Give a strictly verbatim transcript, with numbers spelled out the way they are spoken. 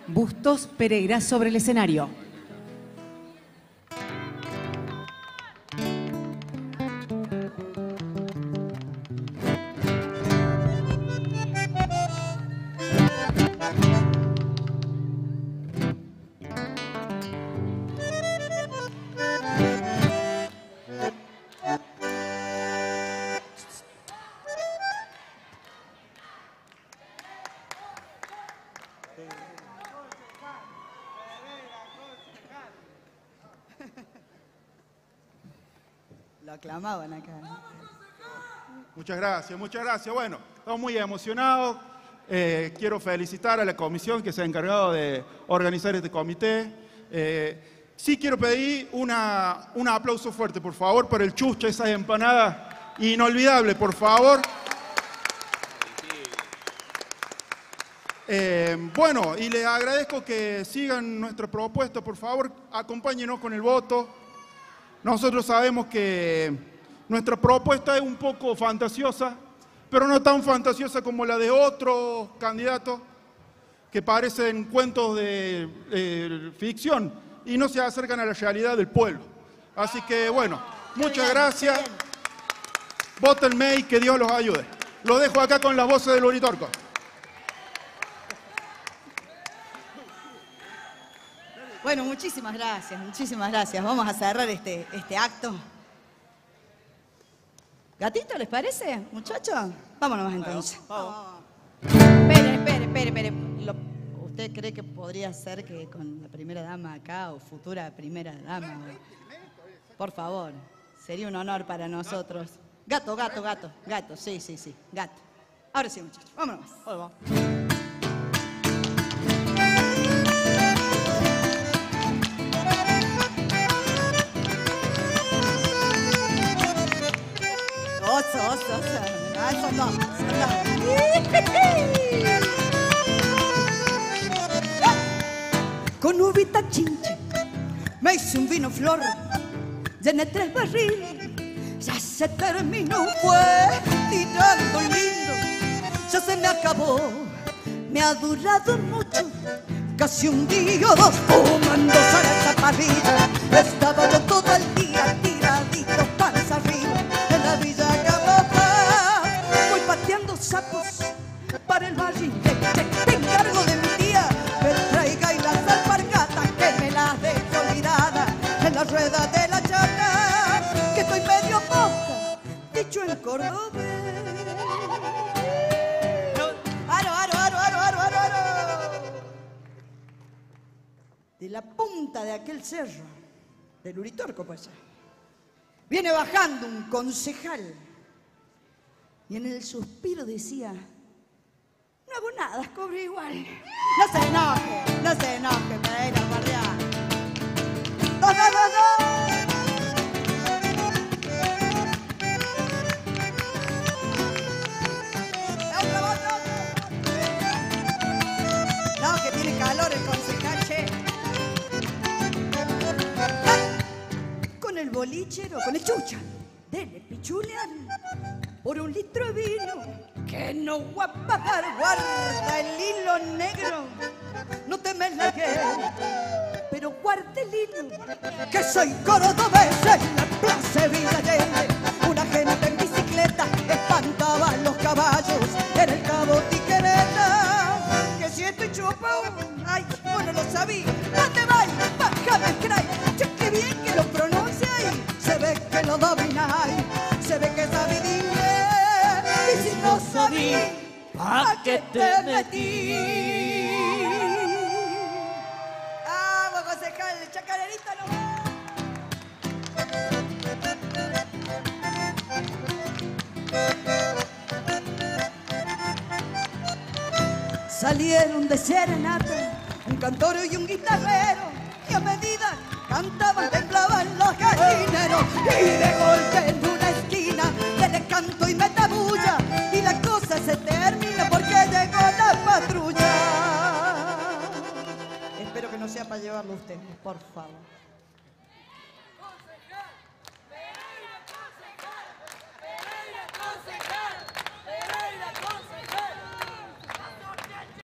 Bustos Pereira sobre el escenario. Lo aclamaban acá. Muchas gracias, muchas gracias. Bueno, estamos muy emocionados. Eh, quiero felicitar a la comisión que se ha encargado de organizar este comité. Eh, sí quiero pedir una, un aplauso fuerte, por favor, para el Chucha, esas empanadas inolvidables, por favor. Eh, bueno, y les agradezco que sigan nuestra propuesta, por favor, acompáñenos con el voto. Nosotros sabemos que nuestra propuesta es un poco fantasiosa, pero no tan fantasiosa como la de otros candidatos que parecen cuentos de eh, ficción y no se acercan a la realidad del pueblo. Así que, bueno, muchas gracias. Vótenme y que Dios los ayude. Lo dejo acá con las voces del Uritorco. Bueno, muchísimas gracias, muchísimas gracias. Vamos a cerrar este, este acto. ¿Gatito, les parece, muchachos? Vámonos entonces. Vamos, vamos. Espere, espere, espere, espere. Lo- ¿Usted cree que podría ser que con la primera dama acá o futura primera dama? Por favor, sería un honor para nosotros. Gato, gato, gato, gato, sí, sí, sí, gato. Ahora sí, muchachos, vámonos. Vamos. Oso, oso, oso. Ah, eso no, eso no. Con uvita chinche me hice un vino flor, llené tres barriles, ya se terminó, fue tirando lindo, ya se me acabó, me ha durado mucho, casi un día o dos, fumando esa parrilla, estaba yo todo el día tiradito panza arriba, en la villa Cabapa, voy pateando sapos para el barrilete, te encargo de mi tía, que traiga y las alpargatas, que me las deje olvidadas, en la rueda de la chata, que estoy medio mosca, dicho en cordobés. Aro, aro, aro, aro, aro, aro, aro. De la punta de aquel cerro, del Uritorco, pues, viene bajando un concejal y en el suspiro decía: no hago nada, cobro igual. No se enoje, no se enoje, Pereira Guardián. ¡Dos, dos, dos, dos! ¡Otro, otro, otro! No, que tiene calor el concejal, che. Con el bolichero, con el chucha, dele pichulear por un litro de vino que no va a pagar, guarda el hilo negro, no te me largues, pero guarda el hilo, que soy cordobés en la plaza Villa Allende, una gente en bicicleta espantaba a los caballos en el Cabo Tiquereta, que si estoy chupado, ay, bueno lo sabía, ¿dónde vais? Bájame el cray, che, qué bien que lo pronunciáis, se ve que lo domináis, se ve que sabéis inglés. Y si no sabí, ¿a qué te metí? ¡Vamos, concejal! ¡Chacarerita nomás! Salieron de serenata un cantor y un guitarrero, y a medida cantaban temblaban los gallineros, y de golpe en una esquina le canto y me tabulla, y la cosa se termina porque llegó la patrulla. Espero que no sea para llevarlo ustedes, por favor.